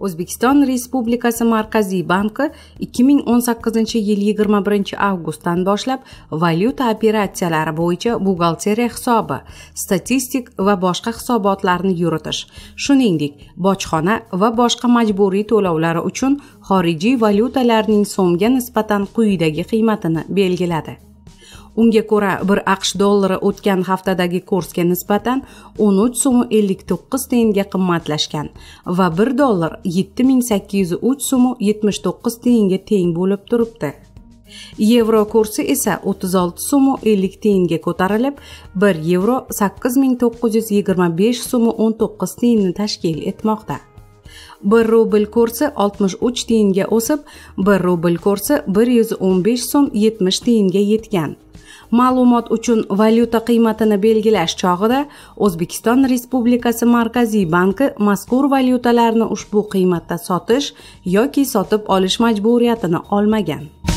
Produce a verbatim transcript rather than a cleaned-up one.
O'zbekiston Respublikasi Markaziy banki ikki ming o'n sakkizinchi yil yigirma birinchi avgustdan boshlab valyuta operatsiyalari bo'yicha buxgalteriya hisobi, statistik va boshqa hisobotlarni yuritish, shuningdek, bojxona va boshqa majburiy to'lovlari uchun xorijiy valyutalarning so'mga nisbatan quyidagi qiymatini belgiladi. Unga ko'ra bir aqsh dollari o'tgan haftadagi kursga nisbatan o'n uch so'm ellik to'qqiz tiyinga qimmatlashgan va bir dollar yetti ming sakkiz yuz uch so'm yetmish to'qqiz tiyinga teng bo'lib turibdi. Yevro kursi esa o'ttiz olti so'm ellik tiyinga ko'tarilib, bir yevro sakkiz ming to'qqiz yuz yigirma besh so'm o'n to'qqiz tiyinni tashkil etmoqda. bir rubl kursi oltmish uch tiyinga o'sib, bir rubl kursi bir yuz o'n besh so'm yetmish tiyinga yetgan. Ma'lumot uchun, valyuta qiymatini belgilash chog'ida O'zbekiston Respublikasi Markaziy banki mazkur valyutalarni ushbu qiymatda sotish yoki sotib olish majburiyatini olmagan.